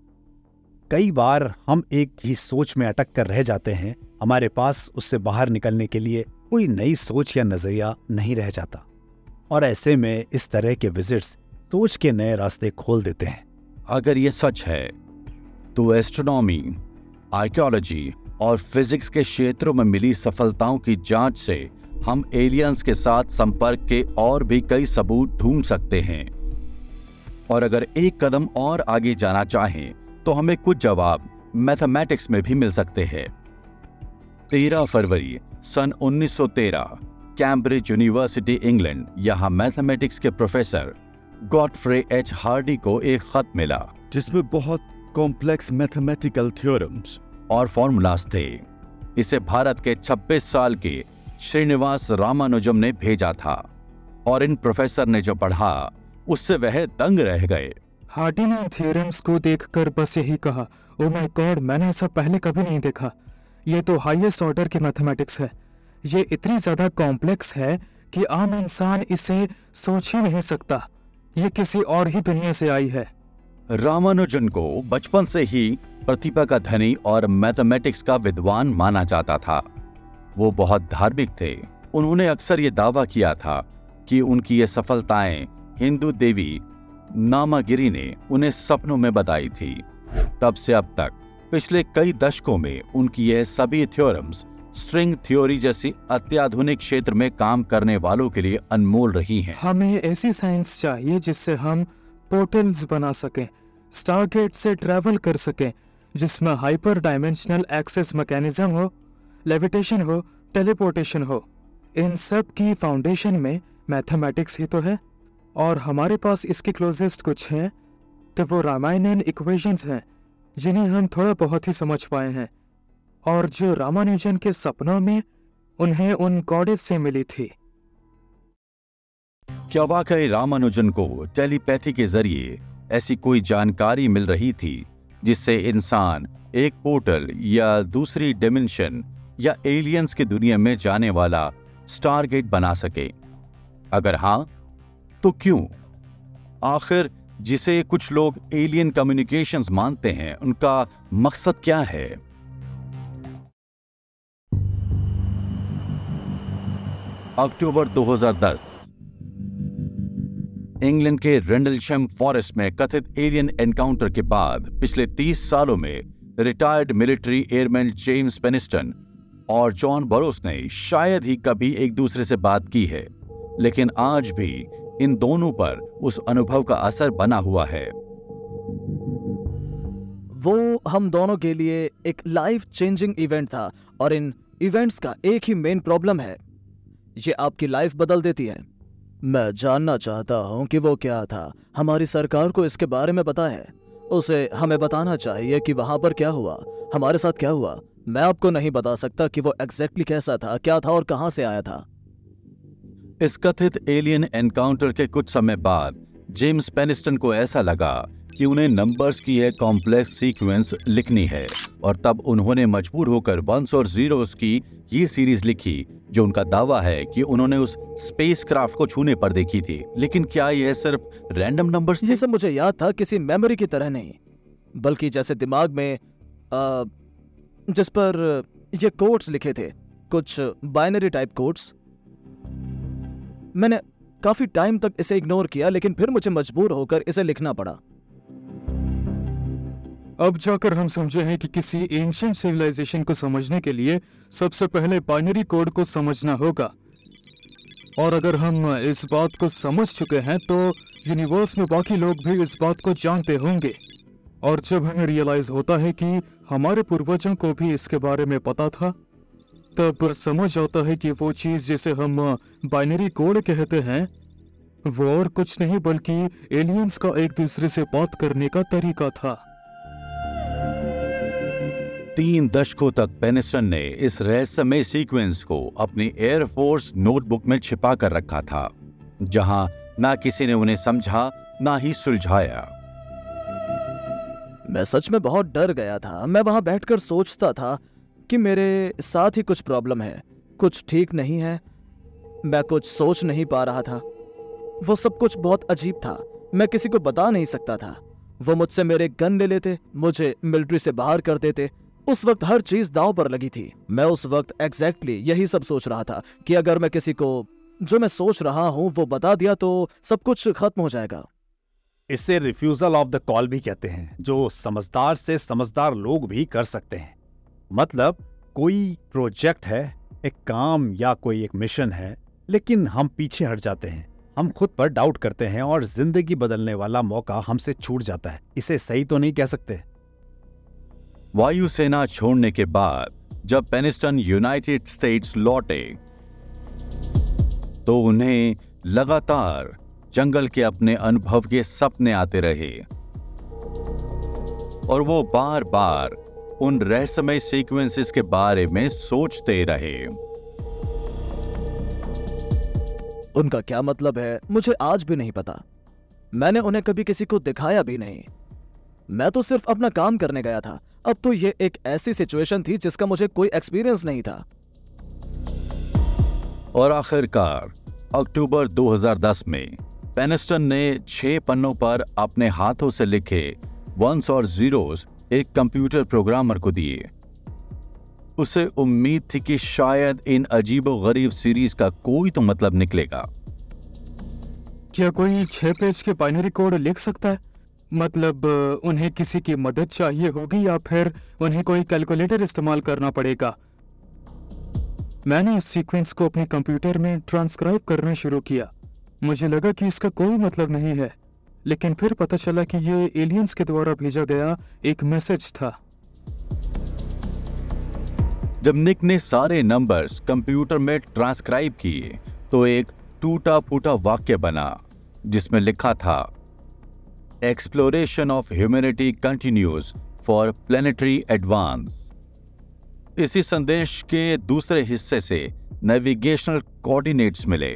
कई बार हम एक ही सोच में अटक कर रह जाते हैं, हमारे पास उससे बाहर निकलने के लिए कोई नई सोच या नजरिया नहीं रह जाता, और ऐसे में इस तरह के विजिट्स सोच के नए रास्ते खोल देते हैं। अगर ये सच है तो एस्ट्रोनॉमी, आर्कियोलॉजी और फिजिक्स के क्षेत्रों में मिली सफलताओं की जांच से हम एलियंस के साथ संपर्क के और भी कई सबूत ढूंढ सकते हैं। और अगर एक कदम और आगे जाना चाहें तो हमें कुछ जवाब मैथमेटिक्स में भी मिल सकते हैं। तेरह फरवरी सन उन्नीस सौ तेरह कैम्ब्रिज यूनिवर्सिटी इंग्लैंड, यहाँ मैथमेटिक्स के प्रोफेसर गॉडफ्रे एच हार्डी को एक खत मिला जिसमें बहुत कॉम्प्लेक्स मैथमेटिकल थ्योरम्स और फॉर्मूलाज थे। इसे भारत के छब्बीस साल के श्रीनिवास रामानुजम ने भेजा था, और इन प्रोफेसर ने जो पढ़ा उससे वह दंग रह गए। हार्डी ने थ्योरम्स को देखकर बस यही कहा, ओ माय गॉड, मैंने ऐसा पहले कभी नहीं देखा। ये तो हाईएस्ट ऑर्डर की मैथमेटिक्स है। ये इतनी ज्यादा कॉम्प्लेक्स है कि आम इंसान इसे सोच ही नहीं सकता। ये किसी और ही दुनिया से आई है। रामानुजन को बचपन से ही प्रतिभा का धनी और मैथमेटिक्स का विद्वान माना जाता था। वो बहुत धार्मिक थे। उन्होंने अक्सर ये दावा किया था कि उनकी ये सफलताएं हिंदू देवी नामागिरी ने उन्हें सपनों में बताई थी। तब से अब तक पिछले कई दशकों में उनकी यह सभी थ्योरम्स स्ट्रिंग थ्योरी जैसी अत्याधुनिक क्षेत्र में काम करने वालों के लिए अनमोल रही हैं। हमें ऐसी साइंस चाहिए जिससे हम पोर्टल्स बना सकें, स्टारगेट से ट्रैवल कर सकें, जिसमें हाइपर डायमेंशनल एक्सेस मैकेनिज्म हो, लेविटेशन हो, टेलीपोर्टेशन हो। इन सब की फाउंडेशन में मैथमेटिक्स ही तो है, और हमारे पास इसके क्लोजेस्ट कुछ हैं तो वो रामायणन इक्वेशंस हैं, जिन्हें हम थोड़ा बहुत ही समझ पाए हैं, और जो रामानुजन के सपनों में उन्हें उन गॉडेस से मिली थी। क्या वाकई रामानुजन को टेलीपैथी के जरिए ऐसी कोई जानकारी मिल रही थी जिससे इंसान एक पोर्टल या दूसरी डिमेंशन या एलियंस की दुनिया में जाने वाला स्टारगेट बना सके? अगर हां, तो क्यों? आखिर जिसे कुछ लोग एलियन कम्युनिकेशंस मानते हैं, उनका मकसद क्या है? अक्टूबर दो हज़ार दस, इंग्लैंड के रेंडलशैम फॉरेस्ट में कथित एलियन एनकाउंटर के बाद पिछले तीस सालों में retired military airman James Penniston और जॉन बरोस ने शायद ही कभी एक दूसरे से बात की है, लेकिन आज भी इन दोनों पर उस अनुभव का असर बना हुआ है। वो हम दोनों के लिए एक लाइफ चेंजिंग इवेंट था, और इन इवेंट्स का एक ही मेन प्रॉब्लम है, ये आपकी लाइफ बदल देती है। मैं जानना चाहता हूं कि वो क्या था। हमारी सरकार को इसके बारे में पता है, उसे हमें बताना चाहिए कि वहां पर क्या हुआ, हमारे साथ क्या हुआ। मैं आपको नहीं बता सकता कि वो एग्जैक्टली कैसा था, क्या था और कहां से आया था। इस कथित एलियन एनकाउंटर के कुछ समय बाद जेम्स पेनिस्टन को ऐसा लगा कि उन्हें नंबर्स की एक कॉम्प्लेक्स सीक्वेंस लिखनी है, और तब उन्होंने मजबूर होकर वंस और जीरोस की ये सीरीज लिखी, जो उनका दावा है कि उन्होंने उस स्पेसक्राफ्ट को छूने पर देखी थी। लेकिन क्या यह सिर्फ रैंडम नंबर्स थे? ये सब मुझे याद था, किसी मेमोरी की तरह नहीं, बल्कि जैसे दिमाग में आ, जिस पर ये कोड्स लिखे थे, कुछ बाइनरी टाइप कोड्स। मैंने काफी टाइम तक इसे इग्नोर किया, लेकिन फिर मुझे मजबूर होकर इसे लिखना पड़ा। अब जाकर हम समझे हैं कि किसी एंशिएंट सिविलाइजेशन को समझने के लिए सबसे पहले बाइनरी कोड को समझना होगा। और अगर हम इस बात को समझ चुके हैं तो यूनिवर्स में बाकी लोग भी इस बात को जानते होंगे। और जब हमें रियलाइज होता है कि हमारे पूर्वजों को भी इसके बारे में पता था, तब समझ आता है कि वो चीज जिसे हम बाइनरी कोड कहते हैं वो और कुछ नहीं बल्कि एलियंस का एक दूसरे से बात करने का तरीका था। तीन दशकों तक पेनिस्टन ने इस रहस्यमय सीक्वेंस को अपनी एयरफोर्स नोटबुक में छिपा कर रखा था, जहां ना किसी ने उन्हें समझा ना ही सुलझाया। मैं सच में बहुत डर गया था। मैं वहां बैठकर सोचता था कि मेरे साथ ही कुछ प्रॉब्लम है, कुछ ठीक नहीं है, मैं कुछ सोच नहीं पा रहा था। वो सब कुछ बहुत अजीब था, मैं किसी को बता नहीं सकता था। वो मुझसे मेरे गन ले लेते, मुझे मिलिट्री से बाहर कर देते। उस वक्त हर चीज दांव पर लगी थी। मैं उस वक्त एग्जैक्टली यही सब सोच रहा था कि अगर मैं किसी को जो मैं सोच रहा हूं वो बता दिया तो सब कुछ खत्म हो जाएगा। इसे रिफ्यूजल ऑफ द कॉल भी कहते हैं, जो समझदार से समझदार लोग भी कर सकते हैं। मतलब कोई प्रोजेक्ट है, एक काम या कोई एक मिशन है, लेकिन हम पीछे हट जाते हैं, हम खुद पर डाउट करते हैं और जिंदगी बदलने वाला मौका हमसे छूट जाता है। इसे सही तो नहीं कह सकते। वायुसेना छोड़ने के बाद जब पेनिस्टन यूनाइटेड स्टेट्स लौटे तो उन्हें लगातार जंगल के अपने अनुभव के सपने आते रहे, और वो बार बार उन रहस्यमय सीक्वेंसेस के बारे में सोचते रहे। उनका क्या मतलब है मुझे आज भी नहीं पता। मैंने उन्हें कभी किसी को दिखाया भी नहीं। मैं तो सिर्फ अपना काम करने गया था। अब तो ये एक ऐसी सिचुएशन थी जिसका मुझे कोई एक्सपीरियंस नहीं था। और आखिरकार अक्टूबर दो हज़ार दस में पेनिस्टन ने छह पन्नों पर अपने हाथों से लिखे वंस और जीरोस एक कंप्यूटर प्रोग्रामर को दिए। उसे उम्मीद थी कि शायद इन अजीबो-गरीब सीरीज का कोई तो मतलब निकलेगा। क्या कोई छह पेज के बाइनरी कोड लिख सकता है? मतलब उन्हें किसी की मदद चाहिए होगी या फिर उन्हें कोई कैलकुलेटर इस्तेमाल करना पड़ेगा। मैंने इस सीक्वेंस को अपने कंप्यूटर में ट्रांसक्राइब करना शुरू किया। मुझे लगा कि इसका कोई मतलब नहीं है, लेकिन फिर पता चला कि ये एलियंस के द्वारा भेजा गया एक मैसेज था। जब निक ने सारे नंबर्स कंप्यूटर में ट्रांसक्राइब किए तो एक टूटा फूटा वाक्य बना जिसमें लिखा था, exploration of humanity continues for planetary advance. इसी संदेश के दूसरे हिस्से से नेविगेशनल कोऑर्डिनेट्स मिले।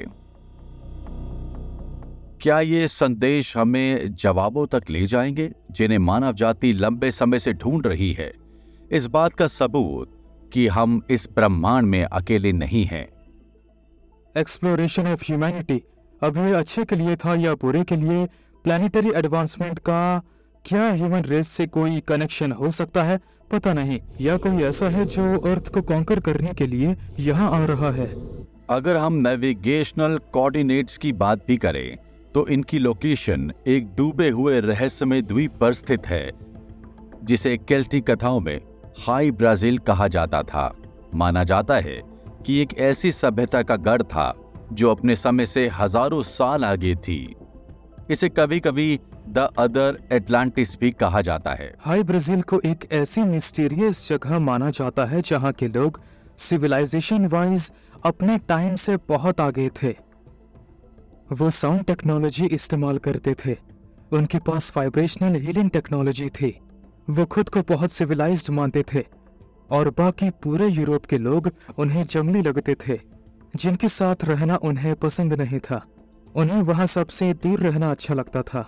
क्या ये संदेश हमें जवाबों तक ले जाएंगे जिन्हें मानव जाति लंबे समय से ढूंढ रही है? इस बात का सबूत कि हम इस ब्रह्मांड में अकेले नहीं हैं। एक्सप्लोरेशन ऑफ ह्यूमैनिटी अब ये अच्छे के लिए था या बुरे के लिए? प्लैनेटरी एडवांसमेंट का क्या ह्यूमन रेस से कोई कनेक्शन हो सकता है? पता नहीं। या कोई ऐसा है जो अर्थ को कॉन्कर करने के लिए यहाँ आ रहा है। अगर हम नेविगेशनल कोऑर्डिनेट्स की बात भी करें तो इनकी लोकेशन एक डूबे हुए रहस्यमय द्वीप पर स्थित है जिसे केल्टिक कथाओं में हाई ब्राजील कहा जाता था। माना जाता है कि एक ऐसी सभ्यता का गढ़ था जो अपने समय से हजारों साल आगे थी। इसे कभी कभी द अदर एटलांटिस भी कहा जाता है। हाई ब्राजील को एक ऐसी मिस्टीरियस जगह माना जाता है जहां के लोग सिविलाइजेशन वाइज अपने टाइम से बहुत आगे थे। वो साउंड टेक्नोलॉजी इस्तेमाल करते थे, उनके पास वाइब्रेशनल हीलिंग टेक्नोलॉजी थी। वो खुद को बहुत सिविलाइज्ड मानते थे और बाकी पूरे यूरोप के लोग उन्हें जंगली लगते थे, जिनके साथ रहना उन्हें पसंद नहीं था। उन्हें वहां सबसे दूर रहना अच्छा लगता था।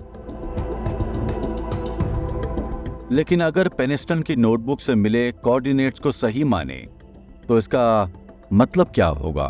लेकिन अगर पेनिस्टन की नोटबुक से मिले कोऑर्डिनेट्स को सही माने तो इसका मतलब क्या होगा?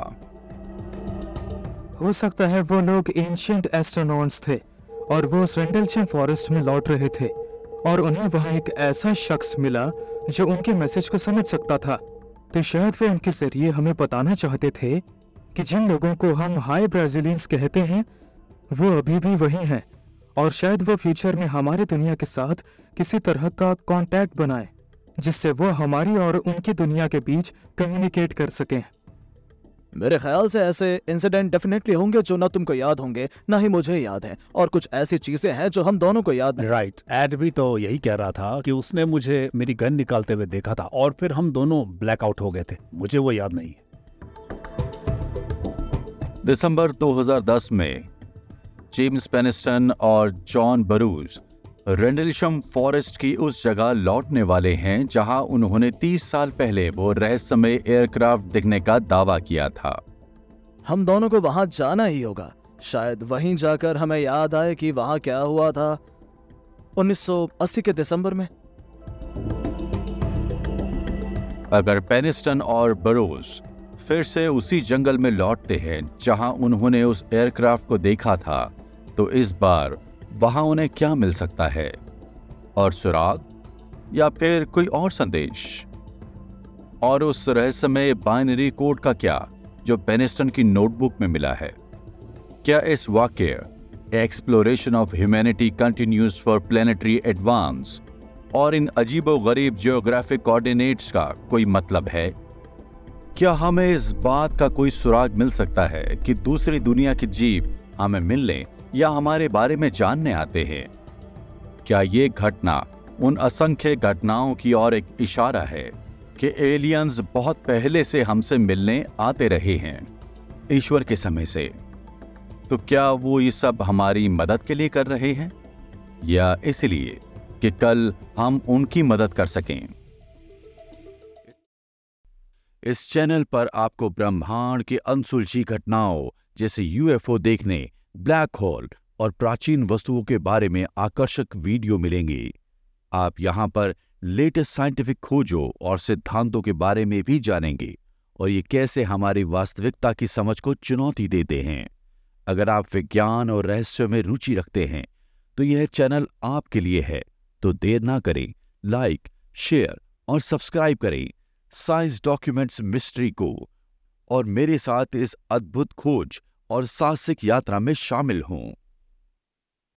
हो सकता है वो लोग एंशिएंट एस्ट्रोनॉट्स थे और वो रेंडलशन फॉरेस्ट में लौट रहे थे और उन्हें वहां एक ऐसा शख्स मिला जो उनके मैसेज को समझ सकता था। तो शायद वो उनके जरिए हमें बताना चाहते थे कि जिन लोगों को हम हाई ब्राजीलियंस कहते हैं वो अभी भी वही हैं, और शायद वो फ्यूचर में हमारी दुनिया के साथ किसी तरह का कांटेक्ट बनाए जिससे वो हमारी और उनकी दुनिया के बीच कम्युनिकेट कर सकें। मेरे ख्याल से ऐसे इंसिडेंट डेफिनेटली होंगे जो ना तुमको याद होंगे ना ही मुझे याद है, और कुछ ऐसी चीजें हैं जो हम दोनों को याद नहीं। राइट, एड भी तो यही कह रहा था कि उसने मुझे मेरी गन निकालते हुए देखा था और फिर हम दोनों ब्लैकआउट हो गए थे। मुझे वो याद नहीं है। दिसंबर दो हज़ार दस में जेम्स पेनिस्टन और जॉन बरूज रेंडलशम फॉरेस्ट की उस जगह लौटने वाले हैं जहां उन्होंने तीस साल पहले वो रहस्यमय एयरक्राफ्ट दिखने का दावा किया था। हम दोनों को वहां जाना ही होगा, शायद वहीं जाकर हमें याद आए कि वहां क्या हुआ था उन्नीस सौ अस्सी के दिसंबर में। अगर पेनिस्टन और बरूज फिर से उसी जंगल में लौटते हैं जहां उन्होंने उस एयरक्राफ्ट को देखा था, तो इस बार वहां उन्हें क्या मिल सकता है? और सुराग या फिर कोई और संदेश? और उस रहस्यमय बाइनरी कोड का क्या जो पेनिस्टन की नोटबुक में मिला है? क्या इस वाक्य exploration of humanity continues for planetary advance और इन अजीबोगरीब जियोग्राफिक कोऑर्डिनेट्स का कोई मतलब है? क्या हमें इस बात का कोई सुराग मिल सकता है कि दूसरी दुनिया के जीव हमें मिलने या हमारे बारे में जानने आते हैं? क्या ये घटना उन असंख्य घटनाओं की ओर एक इशारा है कि एलियंस बहुत पहले से हमसे मिलने आते रहे हैं, ईश्वर के समय से? तो क्या वो ये सब हमारी मदद के लिए कर रहे हैं या इसलिए कि कल हम उनकी मदद कर सकें? इस चैनल पर आपको ब्रह्मांड की अनसुलझी घटनाओं जैसे यूएफओ देखने, ब्लैक होल और प्राचीन वस्तुओं के बारे में आकर्षक वीडियो मिलेंगे। आप यहां पर लेटेस्ट साइंटिफिक खोजों और सिद्धांतों के बारे में भी जानेंगे और ये कैसे हमारी वास्तविकता की समझ को चुनौती देते हैं। अगर आप विज्ञान और रहस्य में रुचि रखते हैं तो यह चैनल आपके लिए है। तो देर ना करें, लाइक, शेयर और सब्सक्राइब करें साइंस डॉक्यूमेंट्स मिस्ट्री को और मेरे साथ इस अद्भुत खोज और साहसिक यात्रा में शामिल हों।